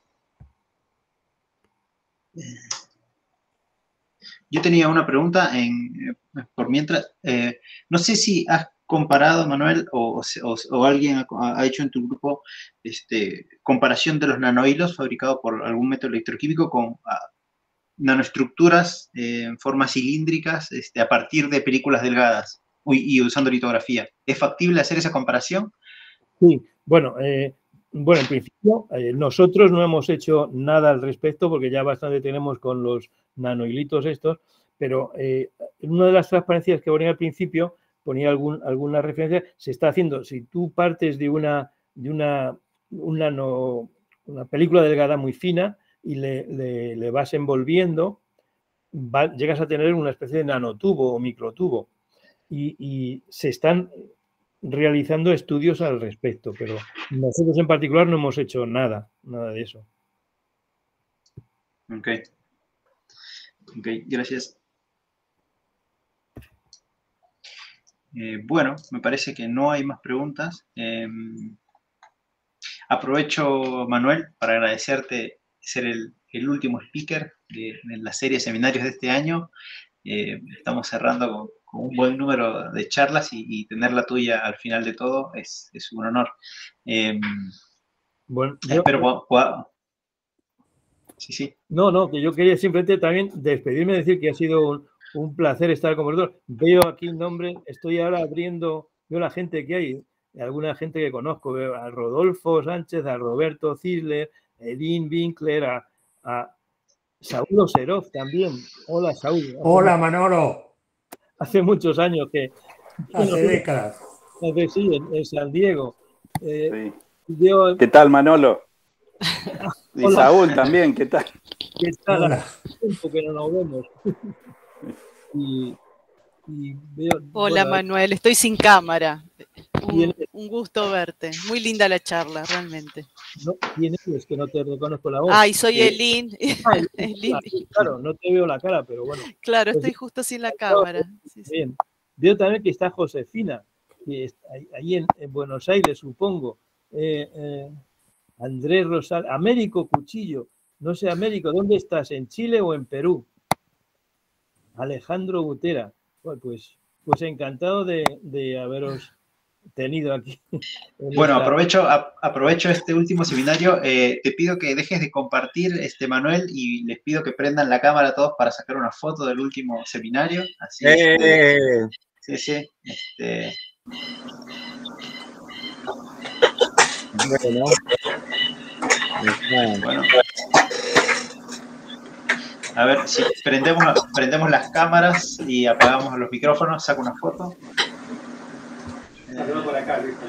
A: Yo tenía una pregunta por mientras. No sé si has comparado, Manuel, o alguien ha hecho en tu grupo comparación de los nanohilos fabricados por algún método electroquímico con nanoestructuras en formas cilíndricas a partir de películas delgadas y usando litografía. ¿Es factible hacer esa comparación?
C: Sí, bueno, en principio nosotros no hemos hecho nada al respecto porque ya bastante tenemos con los nanohilitos estos, pero en una de las transparencias que ponía al principio, ponía alguna referencia, se está haciendo, si tú partes de una película delgada muy fina y le vas envolviendo, llegas a tener una especie de nanotubo o microtubo y se están realizando estudios al respecto, pero nosotros en particular no hemos hecho nada de eso.
A: Ok, gracias. Bueno, me parece que no hay más preguntas. Aprovecho, Manuel, para agradecerte ser el último speaker de la serie de seminarios de este año. Estamos cerrando con un buen número de charlas y tener la tuya al final de todo es un honor.
C: Bueno,
A: espero Sí.
C: No, que yo quería simplemente también despedirme y decir que ha sido un placer estar con vosotros. Veo aquí nombre, estoy ahora abriendo, veo la gente que hay, alguna gente que conozco, veo a Rodolfo Sánchez, a Roberto Cisler, a Edín Winkler, a Saúl Oserov también. Hola, Saúl.
E: Hola, Manolo.
C: Hace muchos años que...
E: Hace décadas.
C: Sí, en San Diego.
F: Sí. ¿Qué tal, Manolo? Y hola. Saúl también, ¿qué tal?
C: ¿Qué tal? Hola. Hace tiempo que no nos vemos.
G: Hola, Manuel, estoy sin cámara. Un gusto verte. Muy linda la charla, realmente.
C: No, ¿quién eres? Que no te reconozco la voz.
G: Ay, soy Elín.
C: Claro, no te veo la cara, pero bueno.
G: Claro, estoy justo sin la cámara.
C: Bien. Veo también que está Josefina, que está ahí en Buenos Aires, supongo. Andrés Rosal, Américo Cuchillo. No sé, Américo, ¿dónde estás? ¿En Chile o en Perú? Alejandro Butera. Bueno, pues encantado de haberos tenido aquí.
A: Bueno, aprovecho este último seminario. Te pido que dejes de compartir, Manuel, y les pido que prendan la cámara a todos para sacar una foto del último seminario. Así sí. Bueno. A ver si prendemos las cámaras y apagamos los micrófonos. Saco una foto.
C: Por acá, Luis.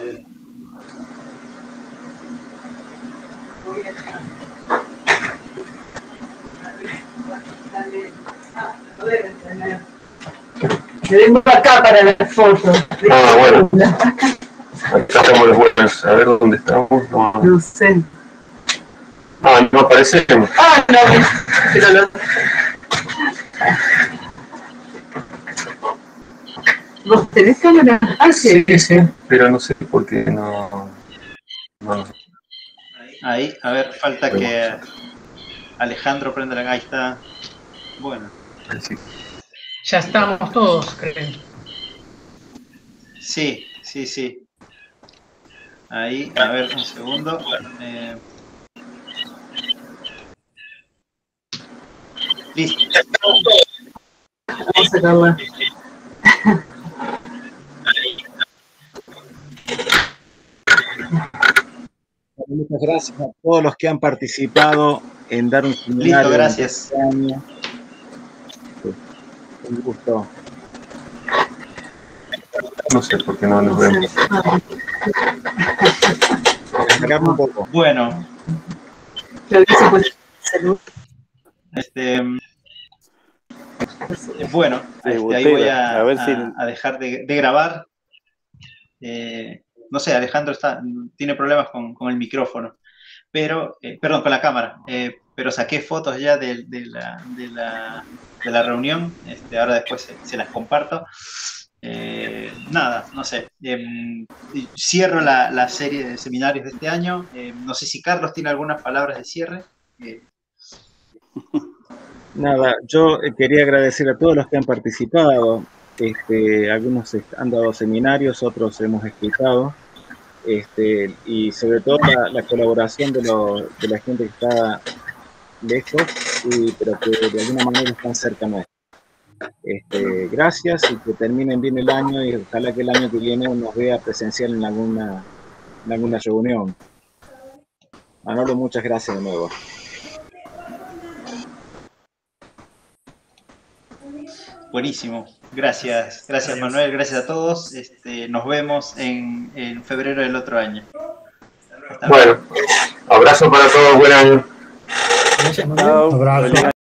H: Tengo acá para la foto.
I: Ah, bueno. Acá estamos los buenos. A ver dónde estamos.
H: No sé.
I: Ah, no aparecemos.
H: Ah, no, pero lo... ¿Vos tenés cámara? Ah, sí.
I: Sí, pero no sé por qué no sé.
A: Ahí, a ver, falta que Alejandro prenda la... Ahí está. Bueno.
I: Sí.
J: Ya estamos todos, creo.
A: Sí. Ahí, a ver, un segundo. Listo.
H: Vamos a sacarla.
B: Muchas gracias a todos los que han participado en dar un seminario.
A: Listo, gracias.
B: Un gusto.
I: No sé por qué no nos vemos.
B: Un poco.
A: Bueno. Bueno, ahí voy a dejar de grabar. No sé, Alejandro tiene problemas con el micrófono, pero, perdón, con la cámara, pero saqué fotos ya de la reunión, ahora después se las comparto. Nada, no sé, cierro la serie de seminarios de este año. No sé si Carlos tiene algunas palabras de cierre.
B: Nada, yo quería agradecer a todos los que han participado. Algunos han dado seminarios, otros hemos explicado, y sobre todo la colaboración de la gente que está lejos, pero que de alguna manera están cerca nuestro. Gracias y que terminen bien el año y ojalá que el año que viene nos vea presencial en alguna reunión. Manolo, muchas gracias de nuevo.
A: Buenísimo, gracias Manuel, gracias a todos. Nos vemos en febrero del otro año.
I: Bueno, abrazo para todos, buen año.
E: Abrazo.